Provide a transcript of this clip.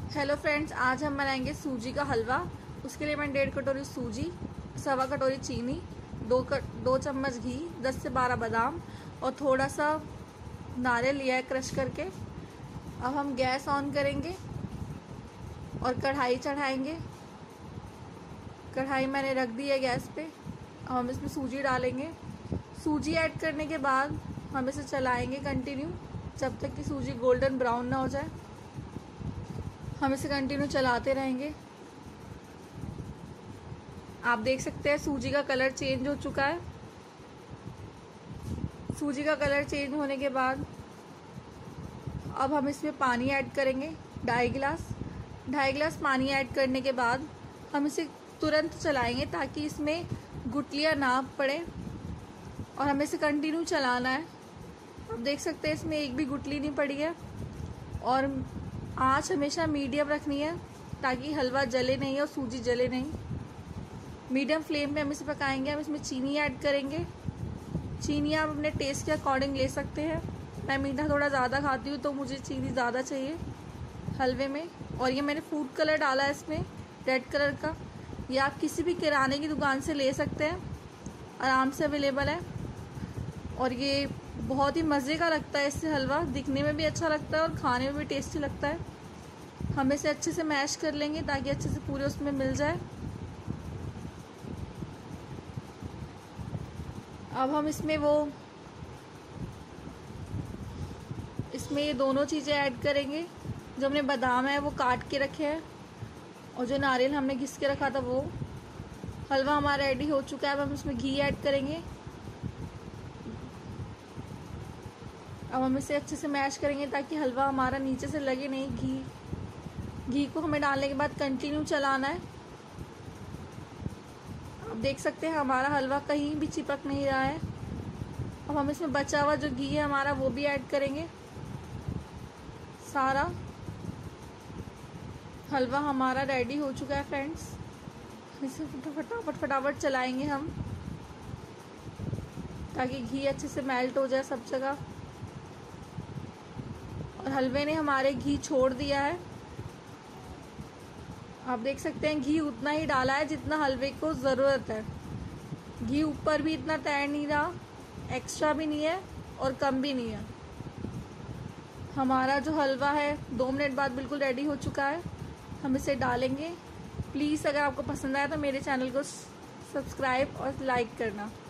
Hello friends, आज हम बनाएंगे सूजी का हलवा। उसके लिए मैंने 1.5 कटोरी सूजी, 1.25 कटोरी चीनी, 2 चम्मच घी, 10 से 12 बादाम और थोड़ा सा नारियल लिया है क्रश करके। अब हम गैस ऑन करेंगे और कढ़ाई चढ़ाएंगे। कढ़ाई मैंने रख दी है गैस पे। अब हम इसमें सूजी डालेंगे। सूजी ऐड करने के बाद हम इसे चलाएंगे कंटिन्यू जब तक कि सूजी गोल्डन ब्राउन ना हो जाए। हम इसे कंटिन्यू चलाते रहेंगे। आप देख सकते हैं सूजी का कलर चेंज हो चुका है। सूजी का कलर चेंज होने के बाद अब हम इसमें पानी ऐड करेंगे, 2.5 गिलास पानी ऐड करने के बाद हम इसे तुरंत चलाएंगे ताकि इसमें गुठलियाँ ना पड़े और हमें इसे कंटिन्यू चलाना है। आप देख सकते हैं इसमें एक भी गुठली नहीं पड़ी है और आँच हमेशा मीडियम रखनी है ताकि हलवा जले नहीं और सूजी जले नहीं। मीडियम फ्लेम पे हम इसे पकाएंगे। हम इसमें चीनी ऐड करेंगे। चीनी आप अपने टेस्ट के अकॉर्डिंग ले सकते हैं। मैं मीठा थोड़ा ज़्यादा खाती हूँ तो मुझे चीनी ज़्यादा चाहिए हलवे में। और ये मैंने फूड कलर डाला है इसमें, रेड कलर का। ये आप किसी भी किराने की दुकान से ले सकते हैं, आराम से अवेलेबल है। और ये बहुत ही मज़े का लगता है। इससे हलवा दिखने में भी अच्छा लगता है और खाने में भी टेस्टी लगता है। हम इसे अच्छे से मैश कर लेंगे ताकि अच्छे से पूरे उसमें मिल जाए। अब हम इसमें ये दोनों चीज़ें ऐड करेंगे। जो हमने बादाम है वो काट के रखे हैं और जो नारियल हमने घिस के रखा था वो। हलवा हमारा रेडी हो चुका है। अब हम इसमें घी ऐड करेंगे। अब हम इसे अच्छे से मैश करेंगे ताकि हलवा हमारा नीचे से लगे नहीं। घी को हमें डालने के बाद कंटिन्यू चलाना है। आप देख सकते हैं हमारा हलवा कहीं भी चिपक नहीं रहा है। अब हम इसमें बचा हुआ जो घी है हमारा वो भी ऐड करेंगे। सारा हलवा हमारा रेडी हो चुका है फ्रेंड्स। इसे फटाफट चलाएंगे हम ताकि घी अच्छे से मेल्ट हो जाए सब जगह। और हलवे ने हमारे घी छोड़ दिया है। आप देख सकते हैं घी उतना ही डाला है जितना हलवे को ज़रूरत है। घी ऊपर भी इतना तैर नहीं रहा, एक्स्ट्रा भी नहीं है और कम भी नहीं है। हमारा जो हलवा है 2 मिनट बाद बिल्कुल रेडी हो चुका है। हम इसे डालेंगे। प्लीज़ अगर आपको पसंद आया तो मेरे चैनल को सब्सक्राइब और लाइक करना।